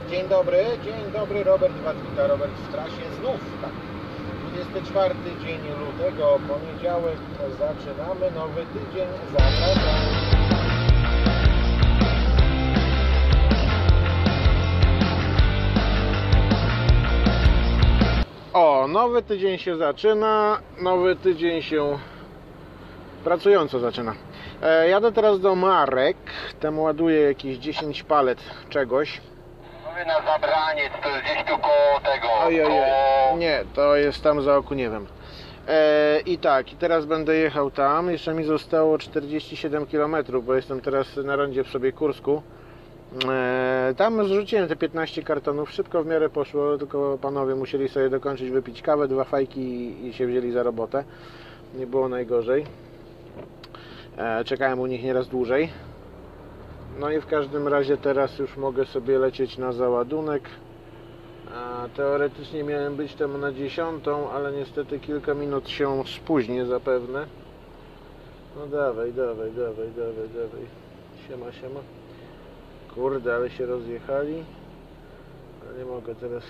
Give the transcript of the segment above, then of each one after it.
Dzień dobry, Robert Was wita, Robert w trasie znów, tak. 24 dzień lutego, poniedziałek, zaczynamy nowy tydzień, zapraszam. O, nowy tydzień się zaczyna, nowy tydzień się pracująco zaczyna. Jadę teraz do Marek, tam ładuję jakieś 10 palet czegoś. Na Zabraniec, to jest gdzieś tu koło tego. Ojej, nie, to jest tam za Okuniewem. I tak, i teraz będę jechał tam. Jeszcze mi zostało 47 km, bo jestem teraz na rondzie w sobie Kursku. Tam zrzuciłem te 15 kartonów, szybko w miarę poszło, tylko panowie musieli sobie dokończyć, wypić kawę, 2 fajki i się wzięli za robotę. Nie było najgorzej. Czekałem u nich nieraz dłużej. No i w każdym razie teraz już mogę sobie lecieć na załadunek. Teoretycznie miałem być tam na 10, ale niestety kilka minut się spóźnię zapewne. No dawaj. Siema. Kurde, ale się rozjechali. Ale nie mogę teraz.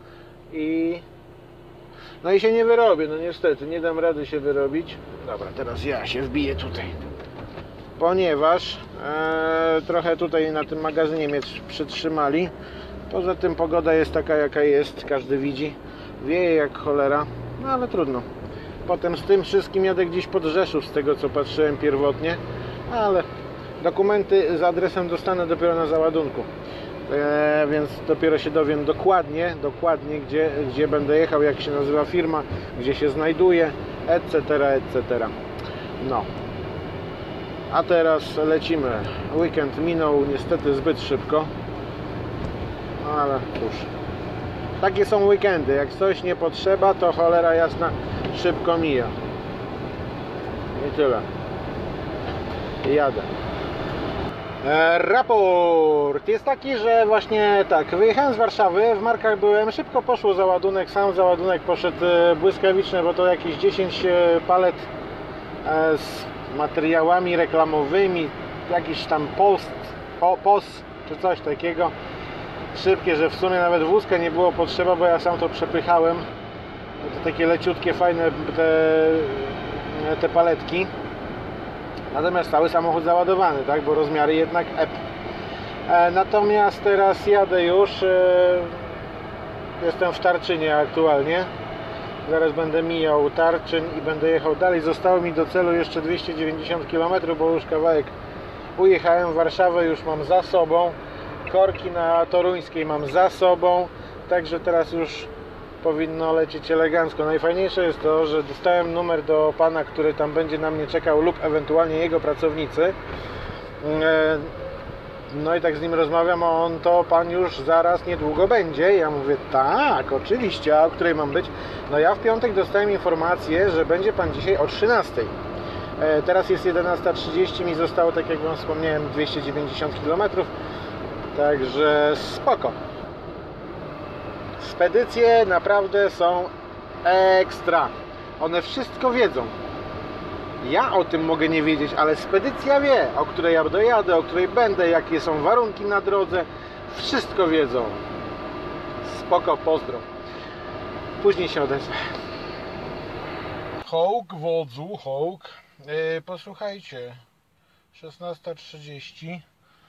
No i się nie wyrobię, no niestety, nie dam rady się wyrobić. Dobra, teraz ja się wbiję tutaj. Ponieważ trochę tutaj na tym magazynie mnie przytrzymali. Poza tym pogoda jest taka jaka jest, każdy widzi. Wieje jak cholera, no ale trudno. Potem z tym wszystkim jadę gdzieś pod Rzeszów, z tego co patrzyłem pierwotnie. Ale dokumenty z adresem dostanę dopiero na załadunku. Więc dopiero się dowiem dokładnie gdzie będę jechał, jak się nazywa firma, gdzie się znajduje, etc. No. A teraz lecimy. Weekend minął niestety zbyt szybko. No ale cóż. Takie są weekendy. Jak coś nie potrzeba, to cholera jasna szybko mija. I tyle. Jadę. Raport jest taki, że właśnie tak, wyjechałem z Warszawy, w Markach byłem, szybko poszło załadunek, sam załadunek poszedł błyskawicznie, bo to jakieś 10 palet z materiałami reklamowymi, jakiś tam post czy coś takiego, szybkie, że w sumie nawet wózka nie było potrzeba, bo ja sam to przepychałem. To takie leciutkie, fajne te paletki. Natomiast cały samochód załadowany, tak, bo rozmiary jednak EP. Natomiast teraz jadę już, jestem w Tarczynie aktualnie. Zaraz będę mijał Tarczyn i będę jechał dalej. Zostało mi do celu jeszcze 290 km, bo już kawałek ujechałem. Warszawę już mam za sobą. Korki na Toruńskiej mam za sobą. Także teraz już powinno lecieć elegancko. Najfajniejsze jest to, że dostałem numer do pana, który tam będzie na mnie czekał, lub ewentualnie jego pracownicy. No i tak z nim rozmawiam, a pan już zaraz niedługo będzie. Ja mówię, tak, oczywiście, a o której mam być? No ja w piątek dostałem informację, że będzie pan dzisiaj o 13. Teraz jest 11:30, mi zostało, tak jak wam wspomniałem, 290 km. Także spoko. Spedycje naprawdę są ekstra. One wszystko wiedzą. Ja o tym mogę nie wiedzieć, ale spedycja wie, o której ja dojadę, o której będę, jakie są warunki na drodze. Wszystko wiedzą. Spoko, pozdro. Później się odezwę. Hołk, wodzu, hołk. Posłuchajcie. 16:30.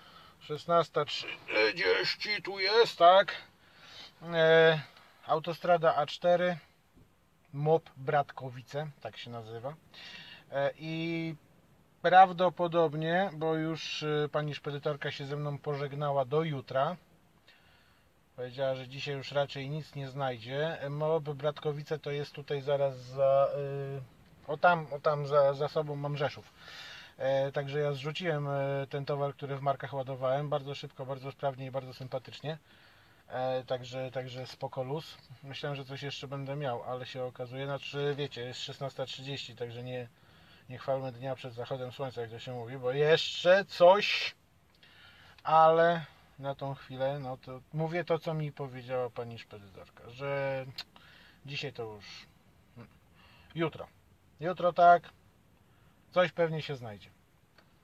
16:30 tu jest, tak? Autostrada A4, MOP Bratkowice, tak się nazywa. I prawdopodobnie, bo już pani szpedytorka się ze mną pożegnała do jutra, powiedziała, że dzisiaj już raczej nic nie znajdzie. MOP Bratkowice to jest tutaj zaraz za, tam za sobą mam Rzeszów. Także ja zrzuciłem ten towar, który w Markach ładowałem, bardzo szybko, bardzo sprawnie i bardzo sympatycznie. Także spoko luz. Myślałem, że coś jeszcze będę miał, ale się okazuje, znaczy wiecie, jest 16:30, także nie chwalmy dnia przed zachodem słońca, jak to się mówi, bo jeszcze coś, ale na tą chwilę, no to mówię to, co mi powiedziała pani szpedytorka, że dzisiaj to już jutro tak, coś pewnie się znajdzie.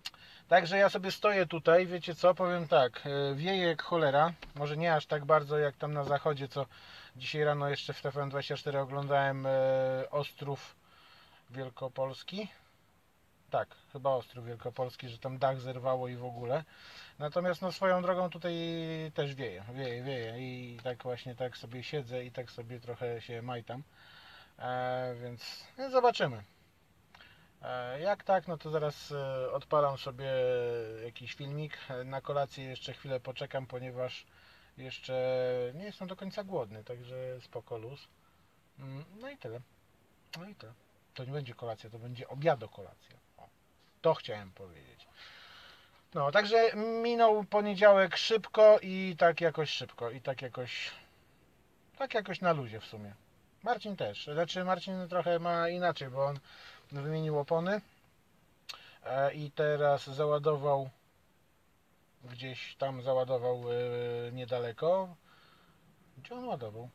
Także ja sobie stoję tutaj, wiecie co, powiem tak, wieje jak cholera, może nie aż tak bardzo jak tam na zachodzie, co dzisiaj rano jeszcze w TVN24 oglądałem Ostrów Wielkopolski. Tak, chyba Ostrów Wielkopolski, że tam dach zerwało i w ogóle. Natomiast no swoją drogą tutaj też wieje i tak właśnie tak sobie siedzę i tak sobie trochę się majtam. Więc zobaczymy. Jak tak, no to zaraz odpalam sobie jakiś filmik. Na kolację jeszcze chwilę poczekam, ponieważ jeszcze nie jestem do końca głodny, także spoko luz. No i tyle. No i tyle. To nie będzie kolacja, to będzie obiado-kolacja. O, to chciałem powiedzieć. No, także minął poniedziałek szybko i tak jakoś szybko. I tak jakoś na luzie w sumie. Marcin też. Znaczy Marcin trochę ma inaczej, bo on wymienił opony i teraz załadował gdzieś tam, niedaleko. Gdzie on ładował?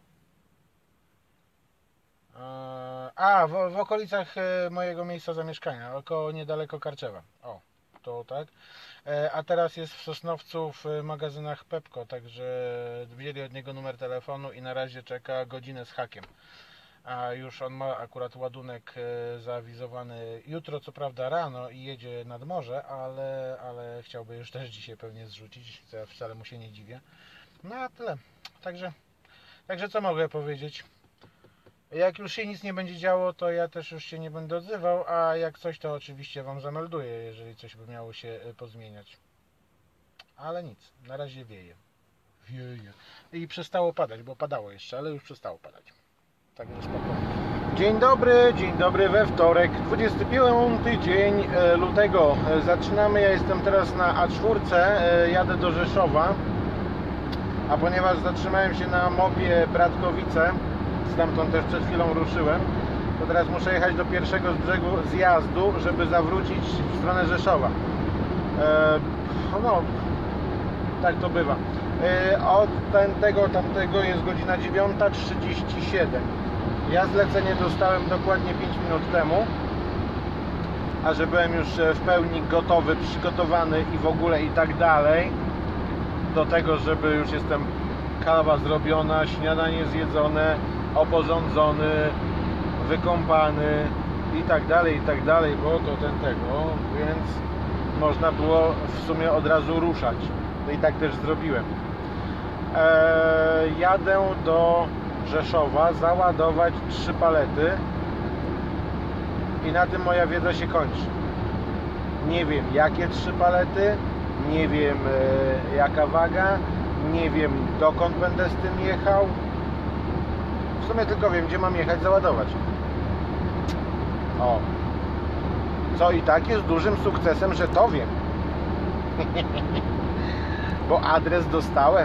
W okolicach mojego miejsca zamieszkania, około niedaleko Karczewa. O, to tak. A teraz jest w Sosnowcu w magazynach Pepco, także wzięli od niego numer telefonu i na razie czeka godzinę z hakiem. A już on ma akurat ładunek zaawizowany jutro, co prawda rano i jedzie nad morze, ale chciałby już też dzisiaj pewnie zrzucić, co ja wcale mu się nie dziwię. No a tyle. Także co mogę powiedzieć? Jak już się nic nie będzie działo, to ja też już się nie będę odzywał, a jak coś, to oczywiście Wam zamelduję, jeżeli coś by miało się pozmieniać. Ale nic, na razie wieje. I przestało padać, bo padało jeszcze, ale już przestało padać. Także spokojnie. Dzień dobry we wtorek, 25 dzień lutego. Zaczynamy, ja jestem teraz na A4, jadę do Rzeszowa, a ponieważ zatrzymałem się na mopie Bratkowice, stamtąd też przed chwilą ruszyłem, to teraz muszę jechać do pierwszego z brzegu zjazdu, żeby zawrócić w stronę Rzeszowa. No, tak to bywa. Od tamtego jest godzina 9:37. Ja zlecenie dostałem dokładnie 5 minut temu, a że byłem już w pełni gotowy, przygotowany i w ogóle i tak dalej, do tego, żeby już jestem kawa zrobiona, śniadanie zjedzone, oporządzony, wykąpany i tak dalej, bo to tego, więc można było w sumie od razu ruszać. No i tak też zrobiłem. Jadę do Rzeszowa załadować 3 palety i na tym moja wiedza się kończy. Nie wiem jakie 3 palety, nie wiem jaka waga, nie wiem dokąd będę z tym jechał. W sumie tylko wiem, gdzie mam jechać załadować. O, co i tak jest dużym sukcesem, że to wiem. Bo adres dostałem.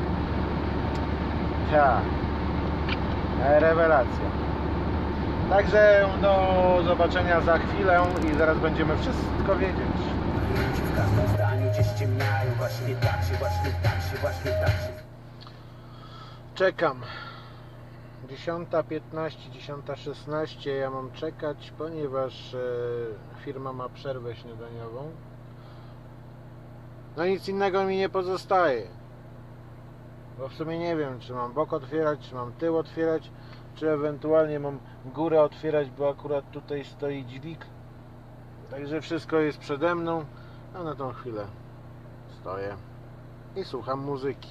Tak. Rewelacja. Także do zobaczenia za chwilę i zaraz będziemy wszystko wiedzieć. W każdym zdaniu gdzieś ciemniają. Właśnie tak się. Czekam. 10:15, 10:16 ja mam czekać, ponieważ firma ma przerwę śniadaniową. No nic innego mi nie pozostaje. Bo w sumie nie wiem, czy mam bok otwierać, czy mam tył otwierać, czy ewentualnie mam górę otwierać, bo akurat tutaj stoi dźwig. Także wszystko jest przede mną. A na tą chwilę stoję i słucham muzyki.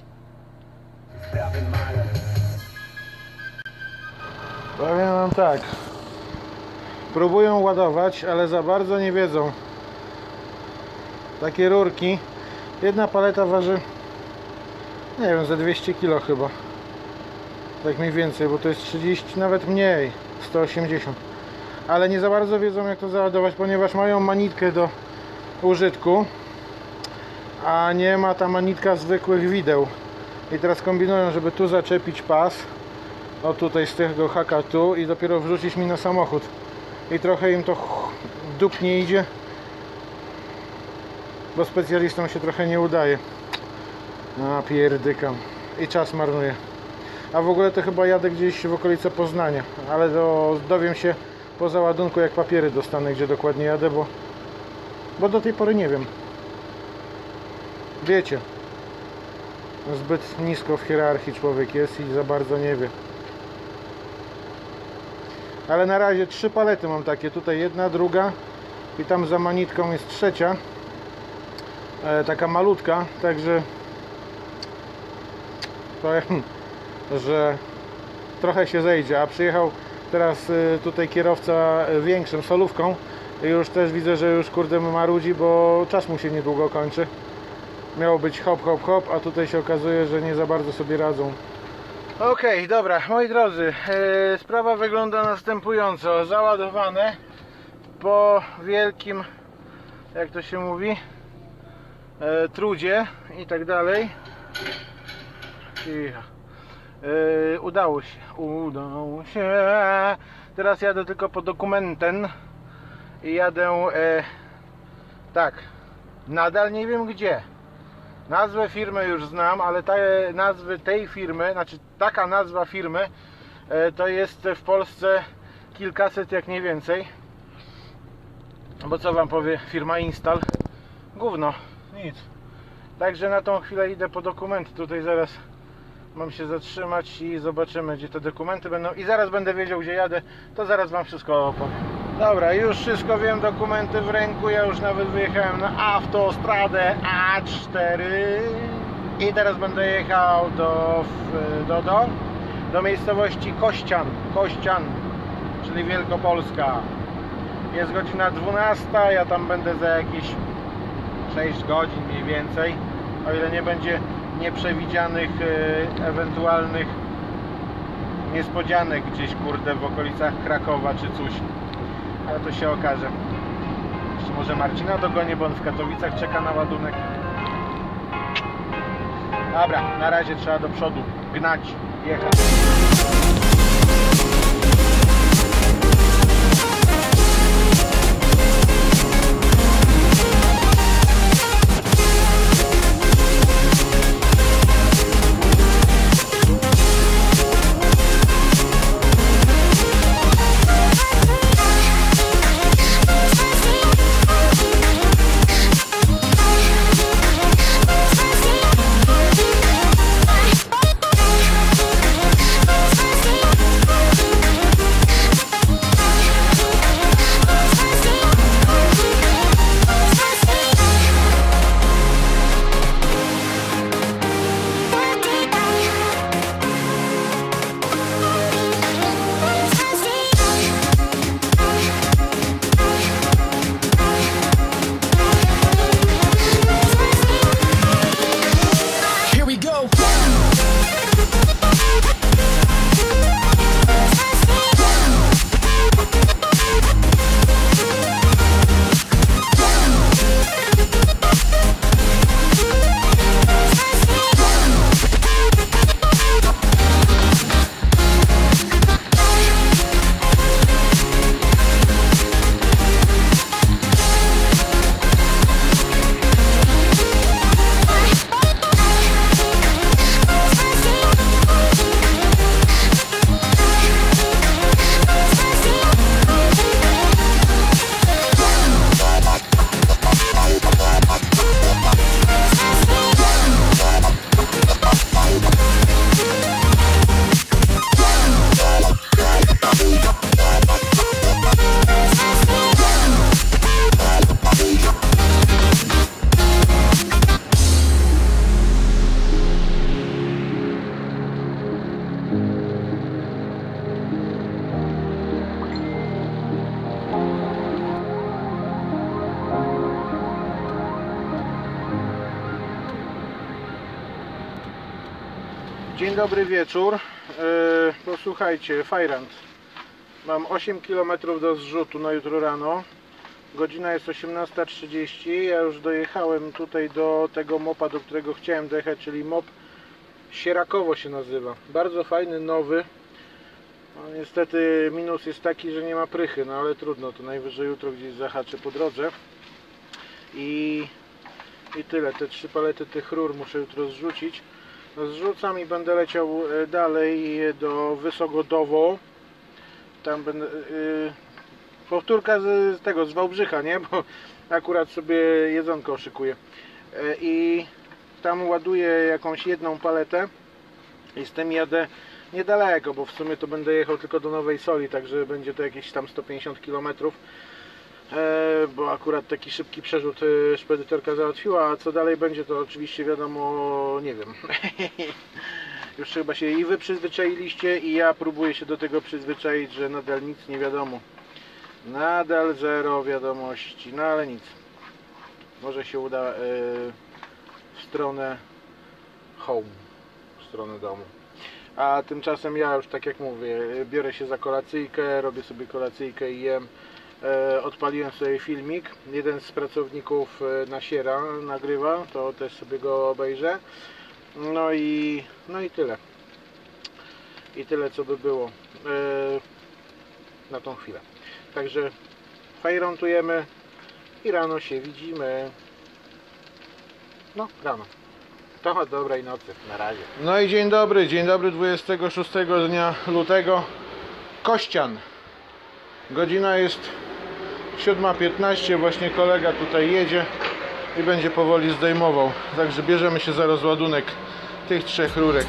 Powiem wam tak. Próbują ładować, ale za bardzo nie wiedzą. Takie rurki. Jedna paleta waży, nie wiem, za 200 kg chyba. Tak mniej więcej, bo to jest 30, nawet mniej, 180. Ale nie za bardzo wiedzą jak to załadować, ponieważ mają manitkę do użytku, a nie ma ta manitka zwykłych wideł. I teraz kombinują, żeby tu zaczepić pas, o tutaj z tego haka tu i dopiero wrzucić mi na samochód. I trochę im to dupnie idzie, bo specjalistom się trochę nie udaje. No pierdykam. I czas marnuję. A w ogóle to chyba jadę gdzieś w okolice Poznania, ale dowiem się po załadunku, jak papiery dostanę, gdzie dokładnie jadę, bo do tej pory nie wiem. wiecie, zbyt nisko w hierarchii człowiek jest i za bardzo nie wie. Ale na razie 3 palety mam takie, tutaj jedna, druga i tam za manitką jest trzecia, taka malutka, także powiem, że trochę się zejdzie, a przyjechał teraz tutaj kierowca większym solówką i już też widzę, że już kurde marudzi, bo czas mu się niedługo kończy. Miało być hop, hop, hop, a tutaj się okazuje, że nie za bardzo sobie radzą. Okej, dobra, moi drodzy, sprawa wygląda następująco. Załadowane po wielkim, jak to się mówi, trudzie i tak dalej. Cicho. Udało się. Teraz jadę tylko po dokumenten i jadę tak, nadal nie wiem gdzie. Nazwę firmy już znam, ale nazwy tej firmy, znaczy taka nazwa firmy to jest w Polsce kilkaset, jak nie więcej. Bo co wam powie firma Instal? Gówno, nic. Także na tą chwilę idę po dokumenty. Tutaj zaraz mam się zatrzymać i zobaczymy, gdzie te dokumenty będą. I zaraz będę wiedział, gdzie jadę. To zaraz wam wszystko opowiem. Dobra, już wszystko wiem, dokumenty w ręku. Ja już nawet wyjechałem na autostradę A4 i teraz będę jechał do miejscowości Kościan, czyli Wielkopolska. Jest godzina 12, ja tam będę za jakieś 6 godzin mniej więcej, o ile nie będzie nieprzewidzianych ewentualnych niespodzianek gdzieś kurde w okolicach Krakowa czy coś, ale to się okaże. Jeszcze może Marcina dogonię, bo on w Katowicach czeka na ładunek. Dobra, na razie trzeba do przodu gnać, jechać. Dzień dobry wieczór. Posłuchajcie, Fajrant. Mam 8 km do zrzutu na jutro rano. Godzina jest 18:30. Ja już dojechałem tutaj do tego mopa, do którego chciałem dojechać, czyli mop Sierakowo się nazywa. Bardzo fajny, nowy. No, niestety minus jest taki, że nie ma prychy, no ale trudno, to najwyżej jutro gdzieś zahaczę po drodze. I tyle. Te 3 palety tych rur muszę jutro zrzucić. No, zrzucam i będę leciał dalej do Wysogodowo. Tam będę powtórka z tego, z Wałbrzycha, nie? Bo akurat sobie jedzonko szykuję. I tam ładuję jakąś jedną paletę i z tym jadę niedaleko, bo w sumie to będę jechał tylko do Nowej Soli, także będzie to jakieś tam 150 km, bo akurat taki szybki przerzut szpedytorka załatwiła, a co dalej będzie, to oczywiście wiadomo, nie wiem. Już chyba się i wy przyzwyczailiście, i ja próbuję się do tego przyzwyczaić, że nadal nic nie wiadomo. Nadal zero wiadomości, no ale nic. Może się uda w stronę home, w stronę domu. A tymczasem ja już, tak jak mówię, biorę się za kolacyjkę, robię sobie kolacyjkę i jem. Odpaliłem sobie filmik. Jeden z pracowników Nasiera nagrywa, to też sobie go obejrzę. No i tyle. I tyle, co by było na tą chwilę. Także fajrontujemy i rano się widzimy. No, rano. To dobrej nocy, na razie. No i dzień dobry 26 dnia lutego. Kościan. Godzina jest 7:15, właśnie kolega tutaj jedzie i będzie powoli zdejmował. Także bierzemy się za rozładunek tych 3 rurek.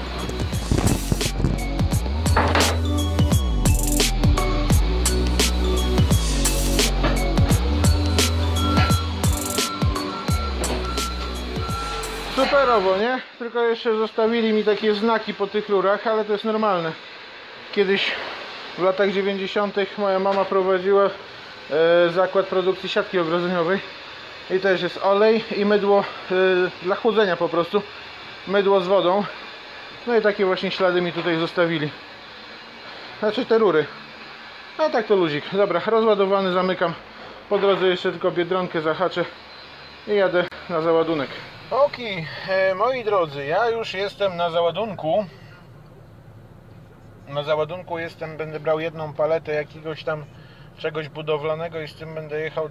Superowo, nie? Tylko jeszcze zostawili mi takie znaki po tych rurach, ale to jest normalne. Kiedyś w latach 90. moja mama prowadziła zakład produkcji siatki ogrodzeniowej i też jest olej i mydło dla chłodzenia po prostu, mydło z wodą. No i takie właśnie ślady mi tutaj zostawili, znaczy te rury. A tak to luzik. Dobra, rozładowany, zamykam. Po drodze jeszcze tylko Biedronkę zahaczę i jadę na załadunek. Okej, moi drodzy, ja już jestem na załadunku. Na załadunku jestem, będę brał jedną paletę jakiegoś tam czegoś budowlanego i z tym będę jechał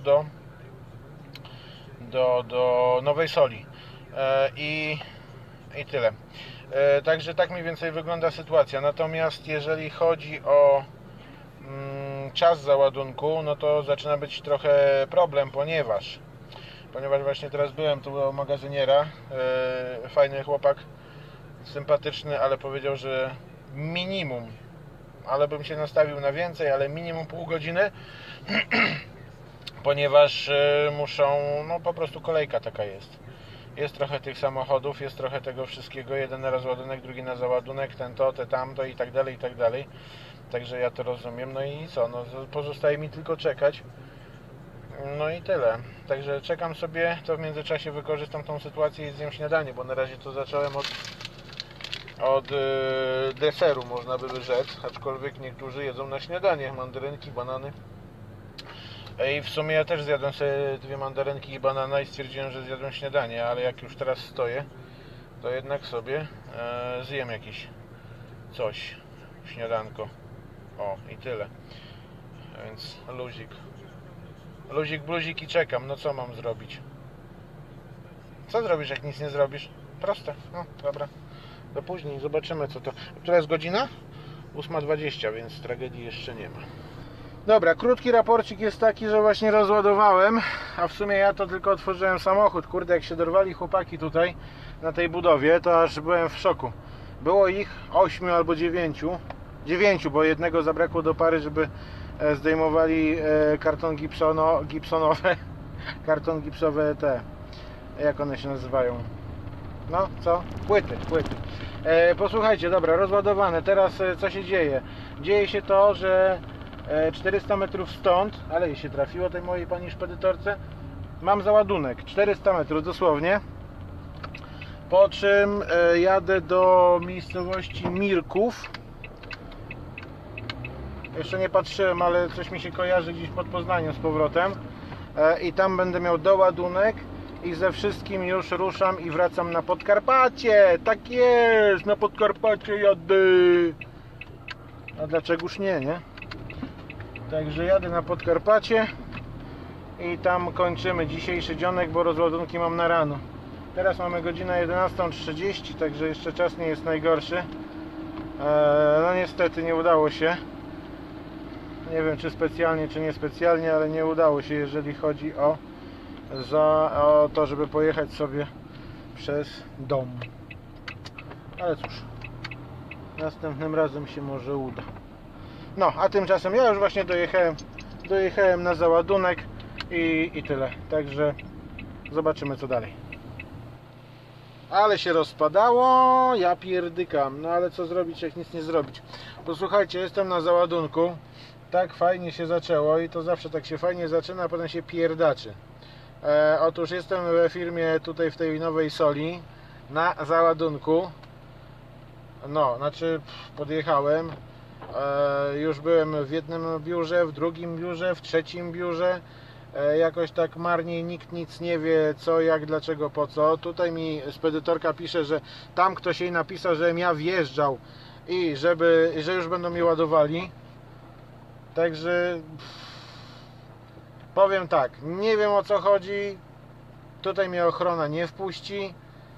do Nowej Soli. I tyle. Także tak mniej więcej wygląda sytuacja. Natomiast jeżeli chodzi o czas załadunku, no to zaczyna być trochę problem, ponieważ właśnie teraz byłem tu u magazyniera, fajny chłopak, sympatyczny, ale powiedział, że minimum, ale bym się nastawił na więcej, ale minimum pół godziny, ponieważ muszą, no po prostu kolejka taka jest. Jest trochę tych samochodów, jest trochę tego wszystkiego, jeden na rozładunek, drugi na załadunek, ten to, te tamto i tak dalej, i tak dalej. Także ja to rozumiem, no i co, no pozostaje mi tylko czekać. No i tyle. Także czekam sobie, to w międzyczasie wykorzystam tą sytuację i zjem śniadanie, bo na razie to zacząłem od deseru, można by rzec, aczkolwiek niektórzy jedzą na śniadanie mandarynki, banany. I w sumie ja też zjadłem sobie 2 mandarynki i banana i stwierdziłem, że zjadłem śniadanie, ale jak już teraz stoję, to jednak sobie zjem jakieś coś, śniadanko. O, i tyle. Więc luzik. Luzik, bluzik i czekam. No co mam zrobić? Co zrobisz, jak nic nie zrobisz? Proste. No, dobra. Do później. Zobaczymy, co to... Która jest godzina? 8:20, więc tragedii jeszcze nie ma. Dobra, krótki raporcik jest taki, że właśnie rozładowałem, a w sumie ja to tylko otworzyłem samochód. Kurde, jak się dorwali chłopaki tutaj na tej budowie, to aż byłem w szoku. Było ich 8 albo 9. 9, bo jednego zabrakło do pary, żeby zdejmowali karton gipsonowe, karton gipsowe te, jak one się nazywają? No, co? Płyty. Posłuchajcie, dobra, rozładowane. Teraz co się dzieje? Dzieje się to, że 400 metrów stąd, ale jej się trafiło tej mojej pani szpedytorce, mam załadunek, 400 metrów dosłownie, po czym jadę do miejscowości Mirków. Jeszcze nie patrzyłem, ale coś mi się kojarzy gdzieś pod Poznaniem z powrotem, i tam będę miał doładunek i ze wszystkim już ruszam i wracam na Podkarpacie. Tak jest, na Podkarpacie jadę. A dlaczegoż nie? Także jadę na Podkarpacie i tam kończymy dzisiejszy dzionek, bo rozładunki mam na rano. Teraz mamy godzinę 11:30, także jeszcze czas nie jest najgorszy. No niestety nie udało się. Nie wiem, czy specjalnie, czy niespecjalnie, ale nie udało się, jeżeli chodzi o to, żeby pojechać sobie przez dom. Ale cóż, następnym razem się może uda. No, a tymczasem ja już właśnie dojechałem na załadunek i tyle. Także zobaczymy co dalej. Ale się rozpadało, ja pierdykam. No ale co zrobić, jak nic nie zrobić. Posłuchajcie, jestem na załadunku. Tak fajnie się zaczęło i to zawsze tak się fajnie zaczyna, a potem się pierdaczy. Otóż jestem we firmie tutaj w tej Nowej Soli na załadunku. No, znaczy podjechałem. Już byłem w jednym biurze, w drugim biurze, w trzecim biurze. Jakoś tak marnie, nikt nic nie wie co, jak, dlaczego, po co. Tutaj mi spedytorka pisze, że tam ktoś jej napisał, żebym ja wjeżdżał i że już będą mi ładowali. Także powiem tak, nie wiem o co chodzi. Tutaj mnie ochrona nie wpuści.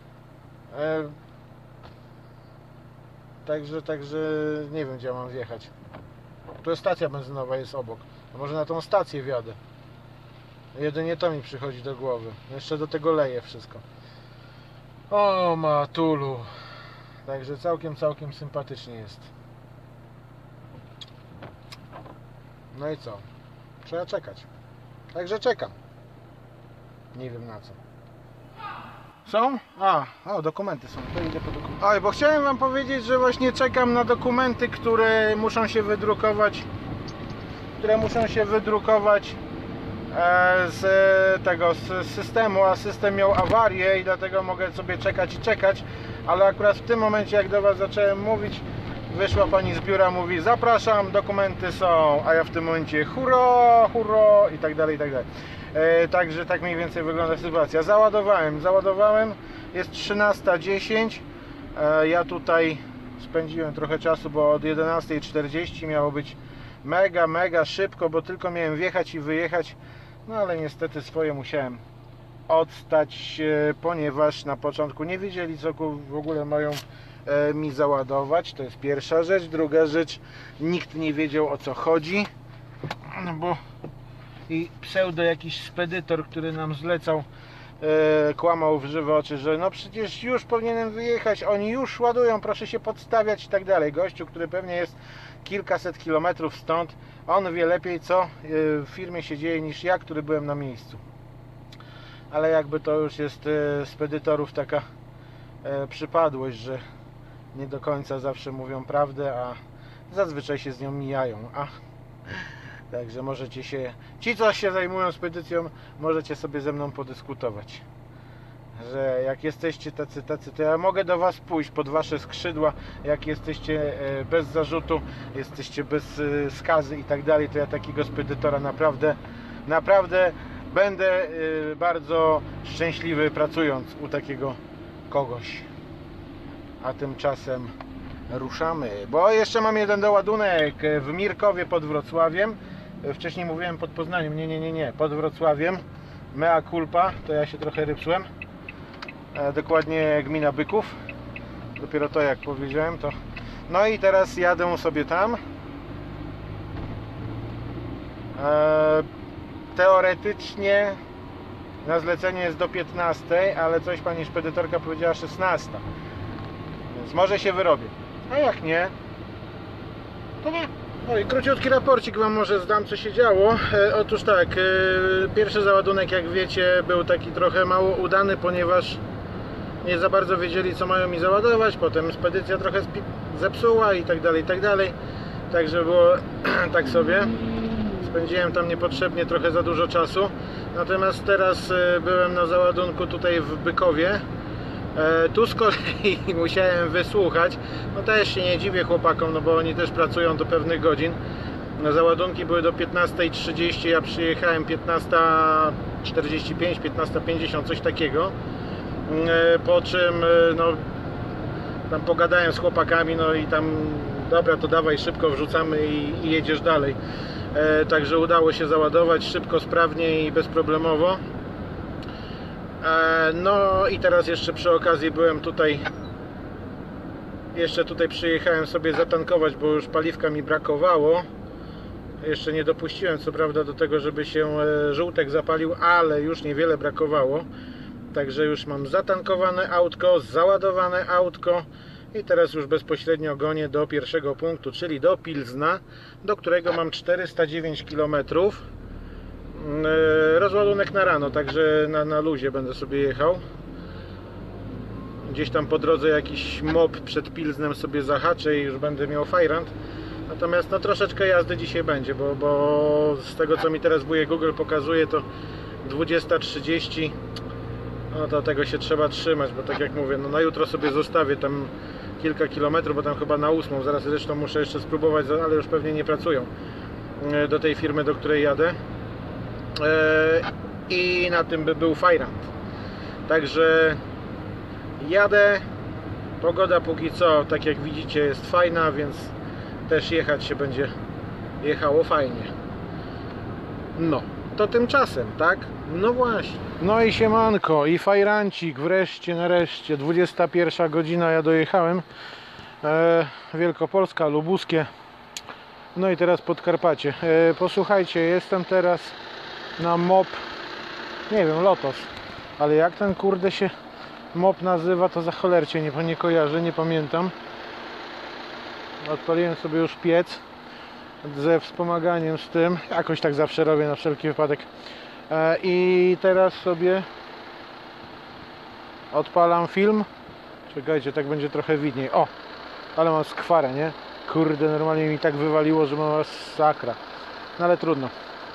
Także nie wiem, gdzie mam wjechać. Tu stacja benzynowa jest obok. A może na tą stację wjadę. Jedynie to mi przychodzi do głowy. Jeszcze do tego leje wszystko. O matulu. Także całkiem sympatycznie jest. No i co? Trzeba czekać. Także czekam. Nie wiem na co. Są? Dokumenty są. To idę po dokumenty. Oj, bo chciałem wam powiedzieć, że właśnie czekam na dokumenty, które muszą się wydrukować. Z tego z systemu, a system miał awarię i dlatego mogę sobie czekać, ale akurat w tym momencie, jak do was zacząłem mówić, wyszła pani z biura, mówi zapraszam, dokumenty są, a ja w tym momencie hurra i tak dalej. Także tak mniej więcej wygląda sytuacja. Załadowałem, jest 13:10. Ja tutaj spędziłem trochę czasu, bo od 11:40 miało być mega szybko, bo tylko miałem wjechać i wyjechać. No ale niestety swoje musiałem odstać, ponieważ na początku nie wiedzieli, co w ogóle mają mi załadować. To jest pierwsza rzecz. Druga rzecz, nikt nie wiedział, o co chodzi, no bo i pseudo jakiś spedytor, który nam zlecał, kłamał w żywe oczy, że no przecież już powinienem wyjechać, oni już ładują, proszę się podstawiać i tak dalej. Gościu, który pewnie jest kilkaset kilometrów stąd, on wie lepiej, co w firmie się dzieje, niż ja, który byłem na miejscu. Ale jakby to już jest spedytorów taka przypadłość, że nie do końca zawsze mówią prawdę, a zazwyczaj się z nią mijają. Także możecie się, ci co się zajmują spedycją, możecie sobie ze mną podyskutować, że jak jesteście tacy, to ja mogę do was pójść pod wasze skrzydła, jak jesteście bez zarzutu, jesteście bez skazy i tak dalej, to ja takiego spedytora naprawdę będę bardzo szczęśliwy pracując u takiego kogoś. A tymczasem ruszamy, bo jeszcze mam jeden doładunek w Mirkowie pod Wrocławiem. Wcześniej mówiłem pod Poznaniem, nie, pod Wrocławiem. Mea culpa, to ja się trochę rypsłem. Dokładnie gmina Byków. Dopiero to jak powiedziałem to. No i teraz jadę sobie tam. Teoretycznie na zlecenie jest do 15, ale coś pani szpedytorka powiedziała 16. Więc może się wyrobię. A jak nie, to nie. No i króciutki raporcik wam może zdam, co się działo. Otóż tak, pierwszy załadunek, jak wiecie, był taki trochę mało udany, ponieważ nie za bardzo wiedzieli, co mają mi załadować. Potem spedycja trochę zepsuła i tak dalej. Także było tak sobie. Spędziłem tam niepotrzebnie trochę za dużo czasu. Natomiast teraz byłem na załadunku tutaj w Bykowie. Tu z kolei musiałem wysłuchać. No też się nie dziwię chłopakom, no bo oni też pracują do pewnych godzin. Załadunki były do 15:30, ja przyjechałem 15:45, 15:50, coś takiego. Po czym no tam pogadałem z chłopakami, no i tam dobra, to dawaj szybko wrzucamy i jedziesz dalej. Także udało się załadować szybko, sprawnie i bezproblemowo. No i teraz jeszcze przy okazji byłem tutaj, jeszcze tutaj przyjechałem sobie zatankować, bo już paliwka mi brakowało. Jeszcze nie dopuściłem co prawda do tego, żeby się żółtek zapalił, ale już niewiele brakowało. Także już mam zatankowane autko, załadowane autko i teraz już bezpośrednio gonię do pierwszego punktu, czyli do Pilzna, do którego mam 409 km. Rozładunek na rano, także na luzie będę sobie jechał. Gdzieś tam po drodze jakiś mop przed Pilznem sobie zahaczę i już będę miał fajrant. Natomiast no troszeczkę jazdy dzisiaj będzie, bo z tego co mi teraz wujek Google pokazuje, to 20:30. No to tego się trzeba trzymać, bo tak jak mówię, no na jutro sobie zostawię tam kilka kilometrów, bo tam chyba na 8, zaraz zresztą muszę jeszcze spróbować, ale już pewnie nie pracują, do tej firmy, do której jadę. I na tym by był fajrant. Także jadę, pogoda póki co, tak jak widzicie, jest fajna, więc też jechać się będzie jechało fajnie. No, to tymczasem, tak? No właśnie. No i siemanko, i fajrancik, wreszcie, nareszcie, 21 godzina, ja dojechałem. Wielkopolska, Lubuskie. No i teraz Podkarpacie. Posłuchajcie, jestem teraz na MOP, nie wiem, Lotos, ale jak ten kurde się MOP nazywa, to za cholercie nie kojarzę, nie pamiętam. Odpaliłem sobie już piec ze wspomaganiem z tym, jakoś tak zawsze robię na wszelki wypadek. I teraz sobie odpalam film. Czekajcie, tak będzie trochę widniej. O, ale mam skwarę, nie? Kurde, normalnie mi tak wywaliło, że mam masakra. No ale trudno.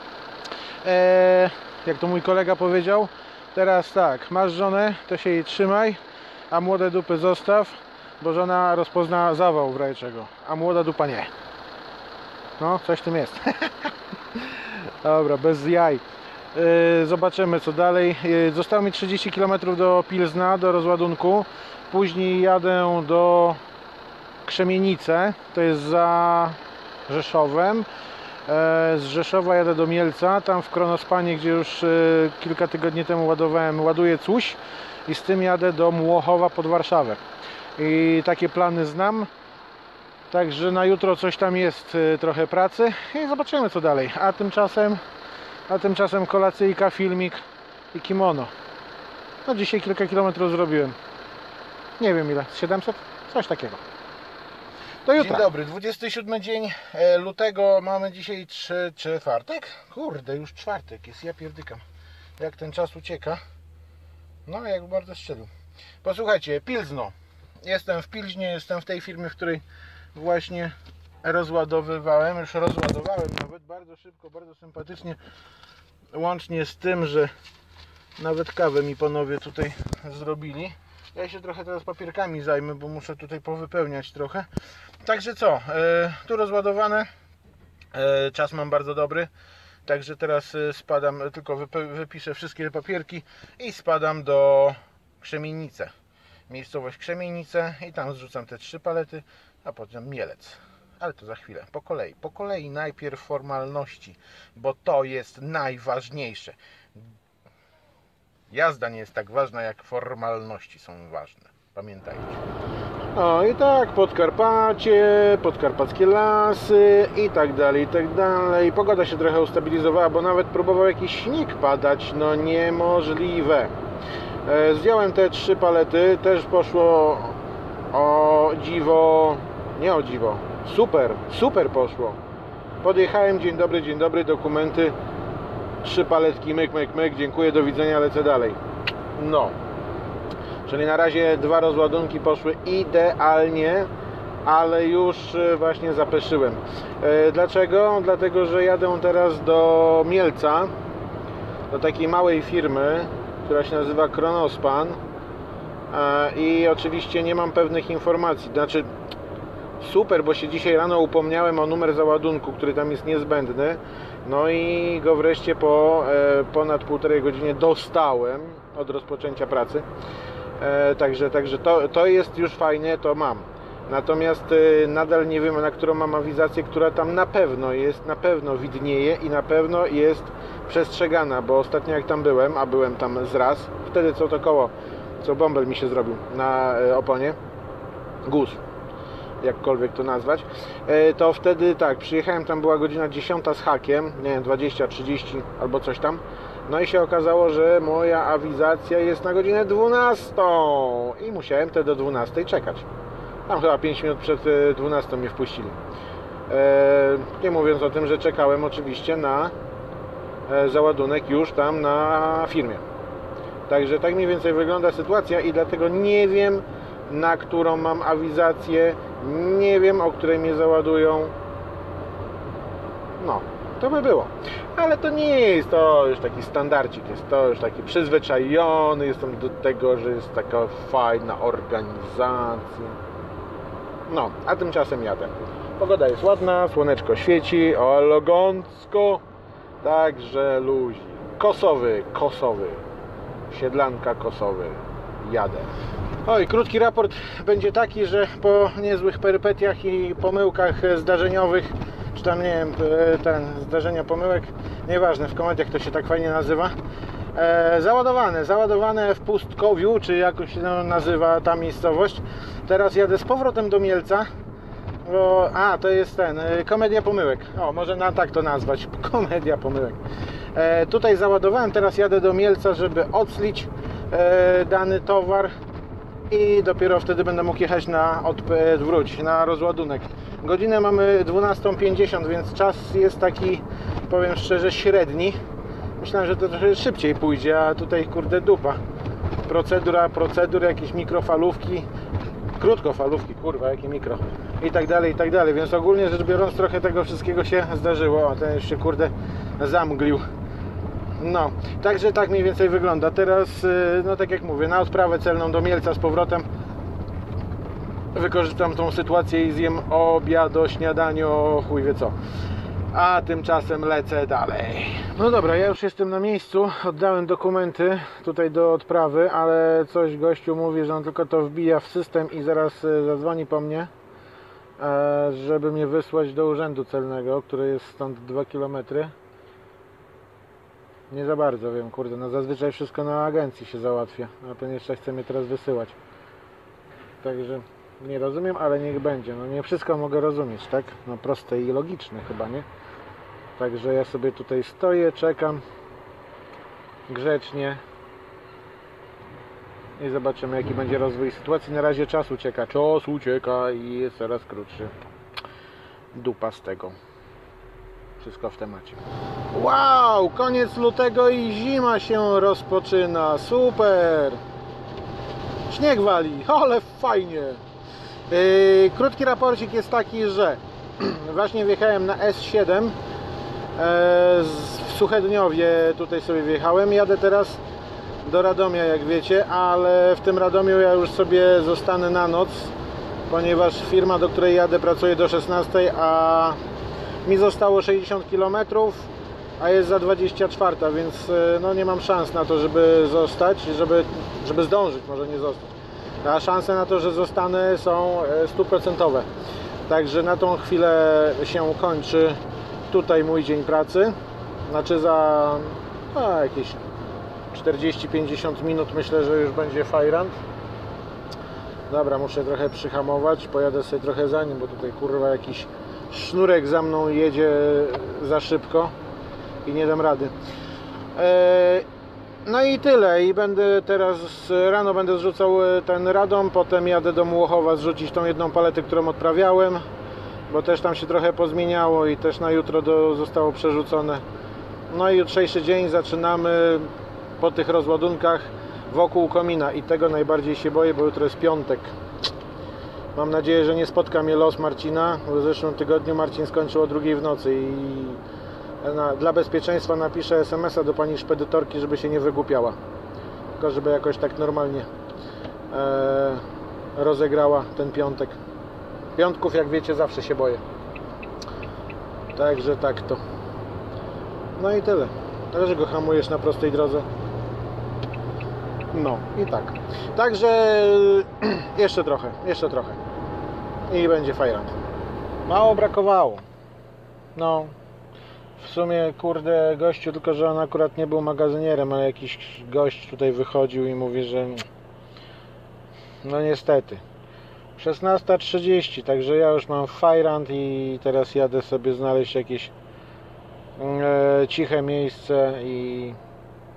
Jak to mój kolega powiedział, teraz tak, masz żonę, to się jej trzymaj, a młode dupy zostaw, bo żona rozpozna zawał w razie czego, a młoda dupa nie. No, coś w tym jest. Dobra, bez jaj. Zobaczymy co dalej. Zostało mi 30 km do Pilzna, do rozładunku. Później jadę do Krzemienice, to jest za Rzeszowem. Z Rzeszowa jadę do Mielca, tam w Kronospanie, gdzie już kilka tygodni temu ładowałem, ładuję coś i z tym jadę do Młochowa pod Warszawę. I takie plany znam. Także na jutro coś tam jest, trochę pracy i zobaczymy co dalej. A tymczasem kolacyjka, filmik i kimono. No dzisiaj kilka kilometrów zrobiłem. Nie wiem ile, 700? Coś takiego. Do jutra. Dzień dobry, 27 dzień lutego, mamy dzisiaj czwartek? Kurde, już czwartek jest, ja pierdykam. Jak ten czas ucieka. No, jak bardzo strzelił. Posłuchajcie, Pilzno. Jestem w Pilźnie, jestem w tej firmie, w której właśnie rozładowywałem. Już rozładowałem nawet bardzo szybko, bardzo sympatycznie. Łącznie z tym, że nawet kawę mi panowie tutaj zrobili. Ja się trochę teraz papierkami zajmę, bo muszę tutaj powypełniać trochę. Także co, tu rozładowane. Czas mam bardzo dobry. Także teraz spadam, tylko wypiszę wszystkie papierki i spadam do Krzemienice. Miejscowość Krzemienice i tam zrzucam te 3 palety, a potem Mielec. Ale to za chwilę, po kolei. Po kolei najpierw formalności, bo to jest najważniejsze. Jazda nie jest tak ważna, jak formalności są ważne. Pamiętajcie. No i tak, Podkarpacie, podkarpackie lasy i tak dalej, i tak dalej. Pogoda się trochę ustabilizowała, bo nawet próbował jakiś śnieg padać. No niemożliwe. Zdjąłem te 3 palety, też poszło o dziwo, nie o dziwo, super poszło. Podjechałem, dzień dobry, dokumenty, 3 paletki, myk, dziękuję, do widzenia, lecę dalej. No, czyli na razie 2 rozładunki poszły idealnie, ale już właśnie zapeszyłem. Dlaczego? Dlatego, że jadę teraz do Mielca, do takiej małej firmy, która się nazywa Kronospan, i oczywiście nie mam pewnych informacji. Znaczy super, bo się dzisiaj rano upomniałem o numer załadunku, który tam jest niezbędny, no i go wreszcie po ponad 1,5 godzinie dostałem od rozpoczęcia pracy. Także to jest już fajnie, to mam. Natomiast nadal nie wiem, na którą mam awizację, która tam na pewno jest, na pewno widnieje i na pewno jest przestrzegana, bo ostatnio jak tam byłem, a byłem tam zraz, wtedy co to koło, co bąbel mi się zrobił na oponie, guz, jakkolwiek to nazwać, to wtedy tak, przyjechałem, tam była godzina 10 z hakiem, nie wiem, 20, 30 albo coś tam, No i się okazało, że moja awizacja jest na godzinę 12 i musiałem te do 12 czekać. Tam chyba 5 minut przed 12 mnie wpuścili. Nie mówiąc o tym, że czekałem oczywiście na załadunek już tam na firmie. Także tak mniej więcej wygląda sytuacja i dlatego nie wiem, na którą mam awizację, nie wiem, o której mnie załadują. No, to by było. Ale to nie jest to już taki standardzik, jest to już taki przyzwyczajony, jestem do tego, że jest taka fajna organizacja. No, a tymczasem jadę. Pogoda jest ładna, słoneczko świeci, elegancko, także luzi. Kosowy, Siedlanka Kosowy, jadę. Oj, krótki raport będzie taki, że po niezłych perypetiach i pomyłkach zdarzeniowych, czy tam nie wiem, zdarzenia pomyłek, nieważne, w komediach to się tak fajnie nazywa, załadowane w Pustkowiu, czy jakoś się nazywa ta miejscowość. Teraz jadę z powrotem do Mielca. To jest komedia pomyłek. O, może tak to nazwać. Komedia pomyłek. Tutaj załadowałem, teraz jadę do Mielca, żeby odslić dany towar i dopiero wtedy będę mógł jechać na rozładunek. Godzinę mamy 12:50, więc czas jest taki, powiem szczerze, średni. Myślałem, że to trochę szybciej pójdzie, a tutaj kurde dupa. Procedur, jakieś mikrofalówki, krótkofalówki, kurwa, jakie mikro i tak dalej, więc ogólnie rzecz biorąc trochę tego wszystkiego się zdarzyło, a ten już się kurde zamglił. No, także tak mniej więcej wygląda. Teraz, no tak jak mówię, na odprawę celną do Mielca z powrotem wykorzystam tą sytuację i zjem obiad, śniadanie, chuj wie co. A tymczasem lecę dalej. No dobra, ja już jestem na miejscu, oddałem dokumenty tutaj do odprawy, ale coś gościu mówi, że on tylko to wbija w system i zaraz zadzwoni po mnie, żeby mnie wysłać do urzędu celnego, który jest stąd 2 km. Nie za bardzo wiem, kurde, no zazwyczaj wszystko na agencji się załatwia, a ten jeszcze chce mnie teraz wysyłać. Także nie rozumiem, ale niech będzie. No nie wszystko mogę rozumieć, tak? No proste i logiczne chyba, nie? Także ja sobie tutaj stoję, czekam grzecznie i zobaczymy, jaki będzie rozwój sytuacji. Na razie czas ucieka i jest coraz krótszy. Dupa z tego. Wszystko w temacie. Wow, koniec lutego i zima się rozpoczyna. Super! Śnieg wali, ale fajnie. Krótki raporcik jest taki, że właśnie wjechałem na S7 w Suchedniowie, tutaj sobie wjechałem. Jadę teraz do Radomia, jak wiecie, ale w tym Radomiu ja już sobie zostanę na noc, ponieważ firma, do której jadę, pracuje do 16, a mi zostało 60 km, a jest za 24, więc no nie mam szans na to, żeby zostać, żeby zdążyć, może nie zostać. A szanse na to, że zostanę, są 100%. Także na tą chwilę się kończy tutaj mój dzień pracy. Znaczy za jakieś 40-50 minut myślę, że już będzie fajrant. Dobra, muszę trochę przyhamować, pojadę sobie trochę za nim, bo tutaj kurwa jakiś sznurek za mną jedzie za szybko i nie dam rady. No i tyle. I będę teraz rano zrzucał ten Radom, potem jadę do Młochowa zrzucić tą jedną paletę, którą odprawiałem, bo też tam się trochę pozmieniało i też na jutro zostało przerzucone. No i jutrzejszy dzień zaczynamy po tych rozładunkach wokół komina i tego najbardziej się boję, bo jutro jest piątek. Mam nadzieję, że nie spotka mnie los Marcina, bo w zeszłym tygodniu Marcin skończył o 2 w nocy i dla bezpieczeństwa napiszę SMS-a do pani szpedytorki, żeby się nie wygłupiała, tylko żeby jakoś tak normalnie rozegrała ten piątek. Piątków, jak wiecie, zawsze się boję. Także tak to. No i tyle. Także go hamujesz na prostej drodze. No i tak. Także jeszcze trochę. I będzie fajrant. Mało brakowało. No. W sumie, kurde, gościu, tylko że on akurat nie był magazynierem, ale jakiś gość tutaj wychodził i mówi, że no niestety 16:30, także ja już mam fajrant i teraz jadę sobie znaleźć jakieś ciche miejsce i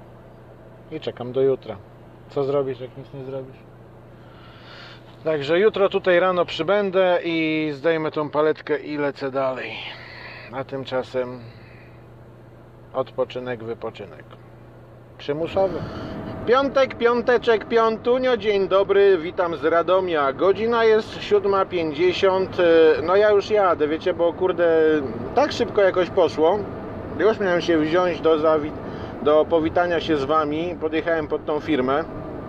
i czekam do jutra. Co zrobisz, jak nic nie zrobisz? Także jutro tutaj rano przybędę i zdejmę tą paletkę i lecę dalej. A tymczasem odpoczynek, wypoczynek. Przymusowy. Piątek, piąteczek, piątunio, dzień dobry, witam z Radomia. Godzina jest 7:50. No ja już jadę, wiecie, bo kurde, tak szybko jakoś poszło. Już miałem się wziąć do powitania się z wami. Podjechałem pod tą firmę.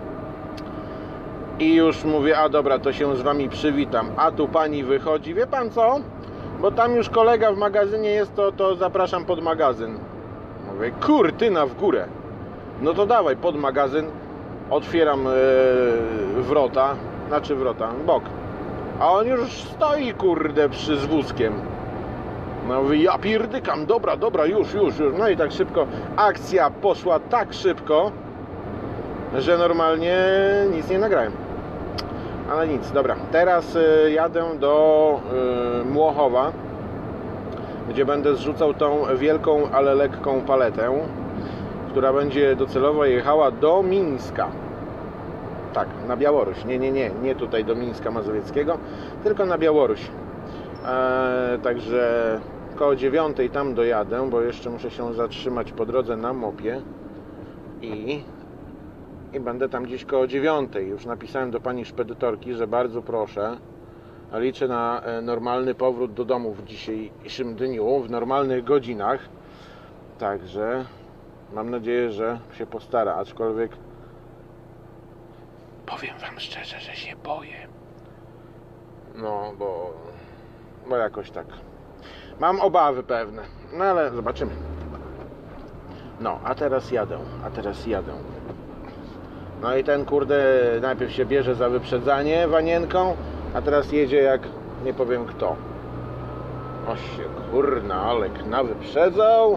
I już mówię, a dobra, to się z wami przywitam. A tu pani wychodzi, wie pan co? Bo tam już kolega w magazynie jest, to zapraszam pod magazyn. Mówię, kurtyna w górę. No to dawaj, pod magazyn. Otwieram wrota, bok. A on już stoi, kurde, z wózkiem. No mówię, ja pierdykam, dobra, już. No i tak szybko, akcja poszła tak szybko, że normalnie nic nie nagrałem. Ale nic, dobra. Teraz jadę do Młochowa, gdzie będę zrzucał tą wielką, ale lekką paletę, która będzie docelowo jechała do Mińska. Tak, na Białoruś. Nie tutaj do Mińska Mazowieckiego, tylko na Białoruś. Także koło 9 tam dojadę, bo jeszcze muszę się zatrzymać po drodze na mopie i będę tam gdzieś koło 9. Już napisałem do pani szpedytorki, że bardzo proszę, a liczę na normalny powrót do domu w dzisiejszym dniu, w normalnych godzinach. Także mam nadzieję, że się postara, aczkolwiek powiem wam szczerze, że się boję. No, bo jakoś tak mam obawy pewne, no ale zobaczymy. No, a teraz jadę. No i ten kurde najpierw się bierze za wyprzedzanie wanienką, a teraz jedzie jak nie powiem kto. O się kurna, Alek wyprzedzał.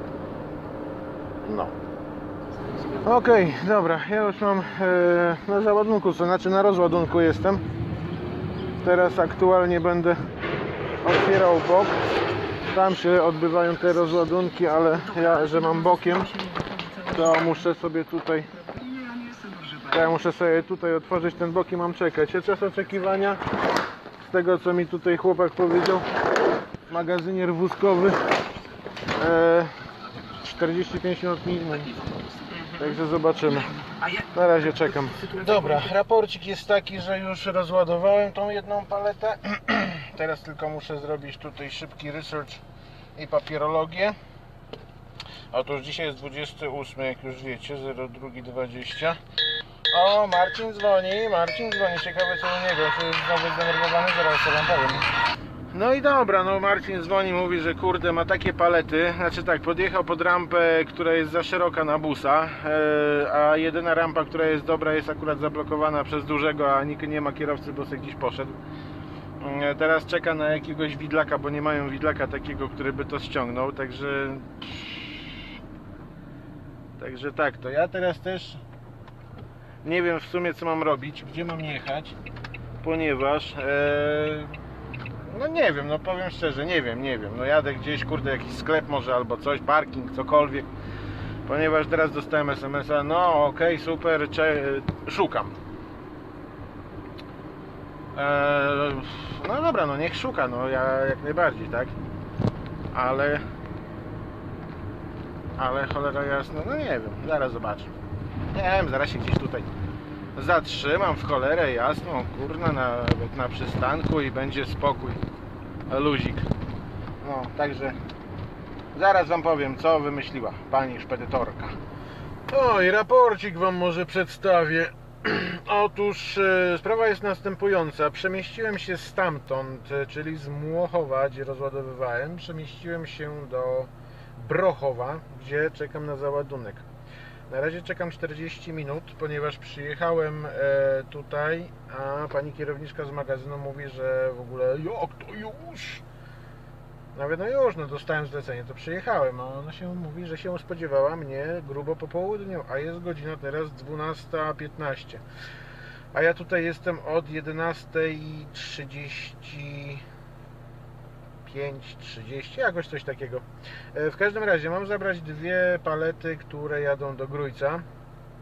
No. Okej, dobra, ja już mam na załadunku, to znaczy na rozładunku jestem. Teraz aktualnie będę otwierał bok. Tam się odbywają te rozładunki, ale ja, że mam bokiem, to muszę sobie tutaj otworzyć ten bok i mam czekać. Czas oczekiwania, z tego co mi tutaj chłopak powiedział, magazynier wózkowy, 45 minut minimum. Także zobaczymy. Na razie czekam. Dobra, raporcik jest taki, że już rozładowałem tą jedną paletę. Teraz tylko muszę zrobić tutaj szybki research i papierologię. Otóż dzisiaj jest 28, jak już wiecie, 02:20. O, Marcin dzwoni, ciekawe co u niego, czy jest znowu zdenerwowany, zaraz co wam powiem. No i dobra, no Marcin dzwoni, mówi, że kurde ma takie palety, znaczy tak, podjechał pod rampę, która jest za szeroka na busa, a jedyna rampa, która jest dobra, jest akurat zablokowana przez dużego, a nikt nie ma kierowcy, bo sobie gdzieś poszedł. Teraz czeka na jakiegoś widlaka, bo nie mają widlaka takiego, który by to ściągnął, także tak, to ja teraz też nie wiem w sumie co mam robić, gdzie mam jechać, ponieważ no nie wiem, no powiem szczerze, nie wiem, no jadę gdzieś, kurde, jakiś sklep może albo coś, parking, cokolwiek, ponieważ teraz dostałem SMS-a, no okej, super, szukam. No dobra, no niech szuka, no ja jak najbardziej, tak, ale cholera jasna, no nie wiem, zaraz zobaczę. Nie wiem, zaraz się gdzieś tutaj zatrzymam w cholerę jasną, kurna, nawet na przystanku i będzie spokój, luzik. No, także zaraz wam powiem, co wymyśliła pani szpedytorka. Oj, raporcik wam może przedstawię. Otóż sprawa jest następująca. Przemieściłem się stamtąd, czyli z Młochowa, gdzie rozładowywałem, przemieściłem się do Brochowa, gdzie czekam na załadunek. Na razie czekam 40 minut, ponieważ przyjechałem tutaj, a pani kierowniczka z magazynu mówi, że w ogóle jak to już? Nawet no już, no dostałem zlecenie, to przyjechałem, a ona się mówi, że się spodziewała mnie grubo po południu, a jest godzina teraz 12:15. A ja tutaj jestem od 11:30, 5:30, jakoś coś takiego. W każdym razie mam zabrać dwie palety, które jadą do Grójca.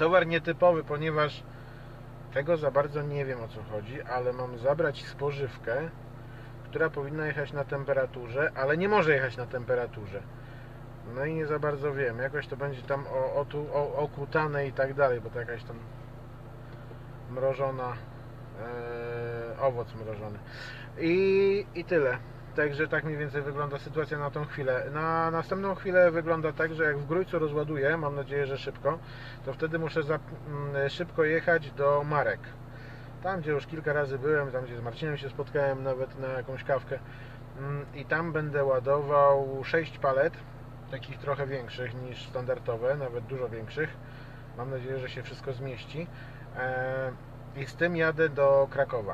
Towar nietypowy, ponieważ tego za bardzo nie wiem, o co chodzi, ale mam zabrać spożywkę, która powinna jechać na temperaturze, ale nie może jechać na temperaturze. No i nie za bardzo wiem, jakoś to będzie tam okutane i tak dalej, bo to jakaś tam mrożona, owoc mrożony. I tyle. Także tak mniej więcej wygląda sytuacja na tą chwilę. Na następną chwilę wygląda tak, że jak w Grójcu rozładuję, mam nadzieję, że szybko, to wtedy muszę szybko jechać do Marek. Tam, gdzie już kilka razy byłem, tam, gdzie z Marcinem się spotkałem nawet na jakąś kawkę. I tam będę ładował 6 palet, takich trochę większych niż standardowe, nawet dużo większych. Mam nadzieję, że się wszystko zmieści. I z tym jadę do Krakowa.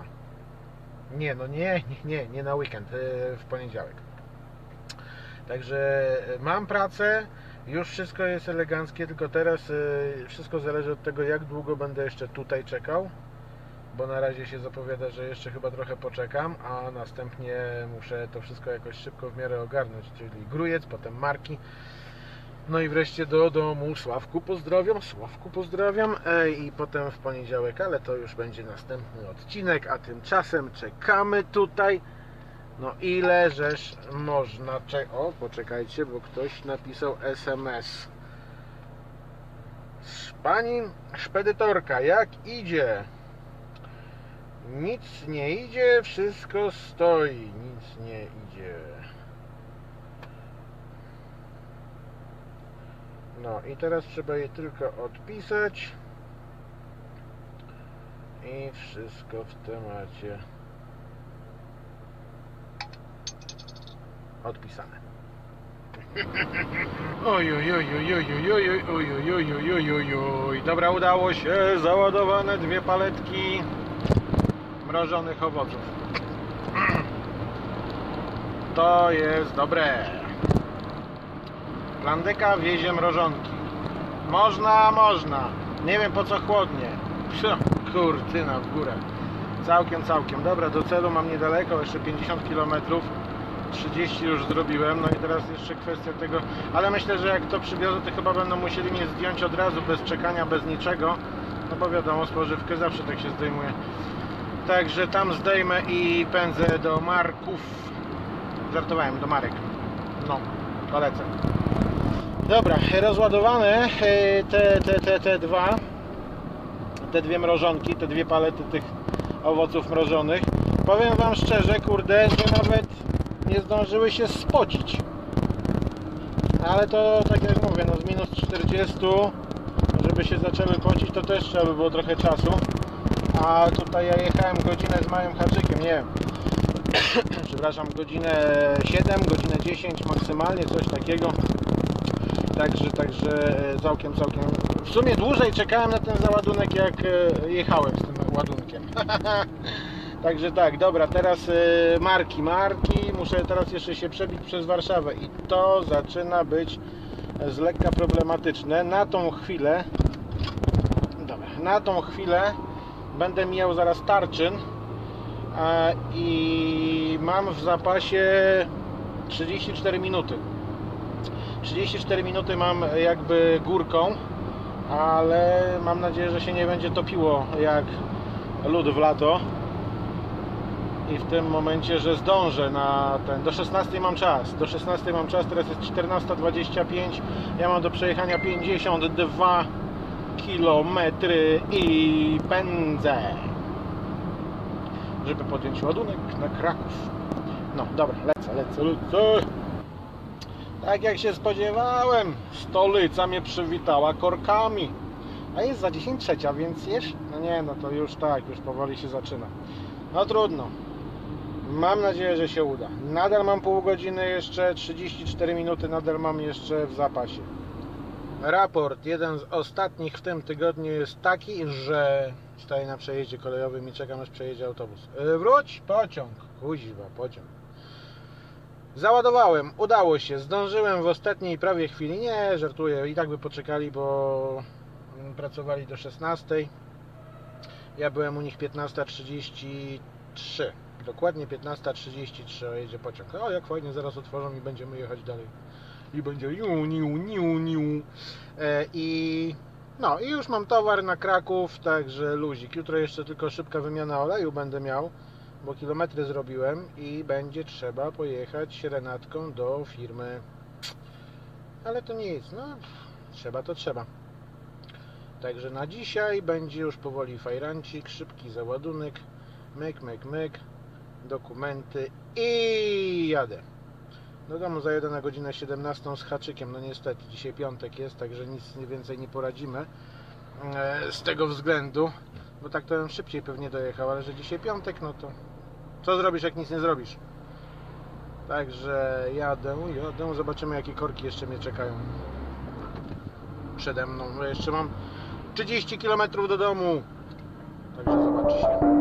Nie na weekend, w poniedziałek. Także mam pracę, już wszystko jest eleganckie, tylko teraz wszystko zależy od tego, jak długo będę jeszcze tutaj czekał, bo na razie się zapowiada, że jeszcze chyba trochę poczekam, a następnie muszę to wszystko jakoś szybko w miarę ogarnąć, czyli Grójec, potem Marki, no i wreszcie do domu. Sławku pozdrawiam, i potem w poniedziałek, ale to już będzie następny odcinek, a tymczasem czekamy tutaj. No ile żeż można O, poczekajcie, bo ktoś napisał SMS. Pani szpedytorka, jak idzie? Nic nie idzie, wszystko stoi. Nic nie idzie. No i teraz trzeba je tylko odpisać. I wszystko w temacie. Odpisane. Oj. Dobra, udało się. Załadowane 2 paletki mrożonych owoców. To jest dobre. Plandyka wiezie mrożonki. Można. Nie wiem, po co chłodnie. Kurtyna w górę. Całkiem. Dobra, do celu mam niedaleko, jeszcze 50 km. 30 już zrobiłem, no i teraz jeszcze kwestia tego, ale myślę, że jak to przywiozę, to chyba będą musieli mnie zdjąć od razu, bez czekania, bez niczego, no bo wiadomo, spożywkę zawsze tak się zdejmuje. Także tam zdejmę i pędzę do Marków. Żartowałem, do Marek. No, to lecę. Dobra, rozładowane te dwie mrożonki, te 2 palety tych owoców mrożonych. Powiem wam szczerze, kurde, że nawet nie zdążyły się spocić. Ale to, tak jak mówię, no z minus 40, żeby się zaczęły pocić, to też trzeba by było trochę czasu. A tutaj ja jechałem godzinę z małym haczykiem, nie wiem, przepraszam, godzinę 7, godzinę 10 maksymalnie, coś takiego. Także całkiem. W sumie dłużej czekałem na ten załadunek, jak jechałem z tym ładunkiem. Także tak, dobra, teraz Marki. Muszę teraz jeszcze się przebić przez Warszawę i to zaczyna być z lekka problematyczne. Na tą chwilę będę mijał zaraz Tarczyn i mam w zapasie 34 minuty. 34 minuty mam jakby górką, ale mam nadzieję, że się nie będzie topiło jak lód w lato. I w tym momencie, że zdążę na ten. Do 16 mam czas. Teraz jest 14:25. Ja mam do przejechania 52 km i pędzę, żeby podjąć ładunek na Kraków. No dobra, lecę. Tak jak się spodziewałem, stolica mnie przywitała korkami. A jest za 10:03, więc no nie, no to już powoli się zaczyna. No trudno. Mam nadzieję, że się uda. Nadal mam pół godziny jeszcze, 34 minuty nadal mam jeszcze w zapasie. Raport, jeden z ostatnich w tym tygodniu jest taki, że staję na przejeździe kolejowym i czekam, aż przejedzie autobus. Wróć, pociąg. Kuźwa, pociąg. Załadowałem, udało się, zdążyłem w ostatniej prawie chwili. Nie, żartuję, i tak by poczekali, bo pracowali do 16. Ja byłem u nich 15:33. Dokładnie 15:33 jedzie pociąg. O, jak fajnie, zaraz otworzą i będziemy jechać dalej. I będzie niu. I No i już mam towar na Kraków, także luzik. Jutro jeszcze tylko szybka wymiana oleju będę miał, bo kilometry zrobiłem i będzie trzeba pojechać Renatką do firmy. Ale to nic, no trzeba to trzeba. Także na dzisiaj będzie już powoli fajrancik, szybki załadunek, myk, myk, myk, dokumenty i jadę. Do domu zajadę na godzinę 17 z haczykiem, no niestety dzisiaj piątek jest, także nic więcej nie poradzimy z tego względu, bo tak to bym szybciej pewnie dojechał, ale że dzisiaj piątek, no to co zrobisz, jak nic nie zrobisz. Także jadę, zobaczymy jakie korki jeszcze mnie czekają przede mną. Jeszcze mam 30 km do domu, także zobaczy się.